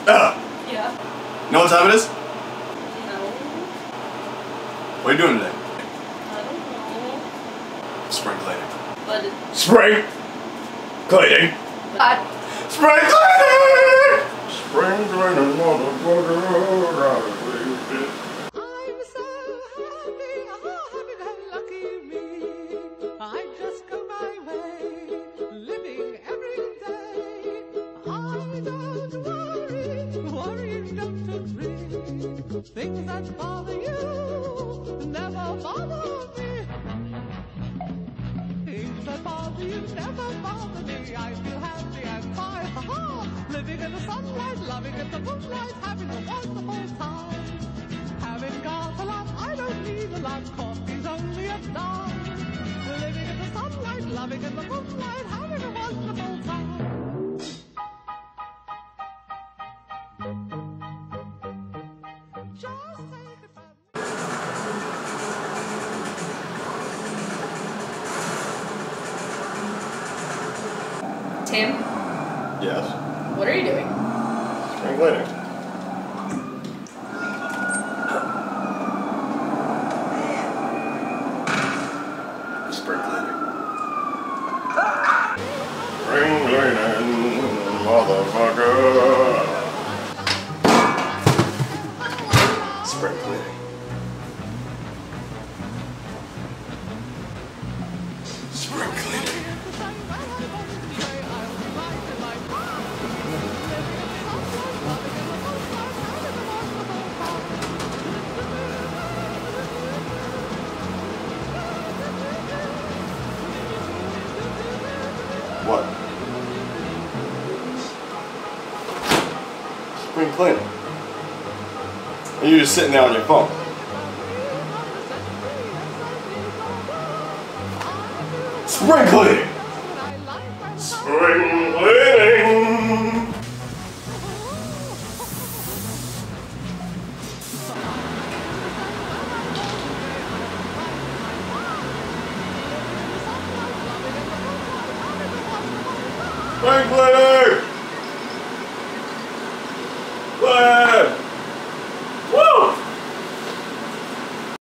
Yeah. You know what time it is? No. What are you doing today? I don't know. Spring cleaning. But Spring cleaning. God. Spring cleaning. Spring cleaning, motherfucker. I'm so happy, go lucky me. I just go my way, living every day. I don't worry, don't agree. Things that bother you never bother me. Things that bother you never bother me. I feel happy and fine, living in the sunlight, loving in the moonlight, having a wonderful time. Having got a lot, I don't need a lot. Coffee's only a dime. Living in the sunlight, loving in the moonlight, having a wonderful time. Just take it from Tim, Yes. what are you doing? Spring cleaning. Spring cleaning. Spring cleaning, motherfucker. Spring cleaning. Spring cleaning. What? Spring cleaning. And you're just sitting there on your phone. Spring cleaning! Spring cleaning! Spring cleaning!